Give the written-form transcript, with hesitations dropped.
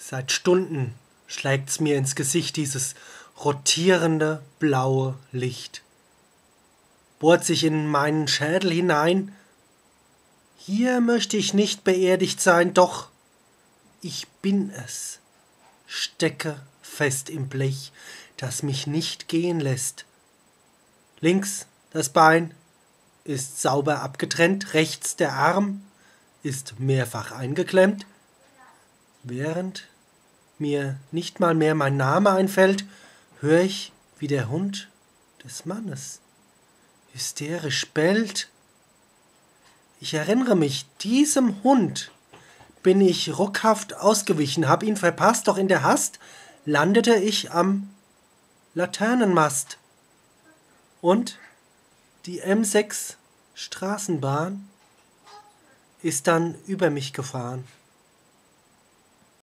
Seit Stunden schlägt's mir ins Gesicht, dieses rotierende blaue Licht. Bohrt sich in meinen Schädel hinein. Hier möchte ich nicht beerdigt sein, doch ich bin es. Stecke fest im Blech, das mich nicht gehen lässt. Links das Bein ist sauber abgetrennt, rechts der Arm ist mehrfach eingeklemmt. Während mir nicht mal mehr mein Name einfällt, höre ich, wie der Hund des Mannes hysterisch bellt. Ich erinnere mich, diesem Hund bin ich ruckhaft ausgewichen, hab ihn verpasst, doch in der Hast landete ich am Laternenmast. Und die M6 Straßenbahn ist dann über mich gefahren.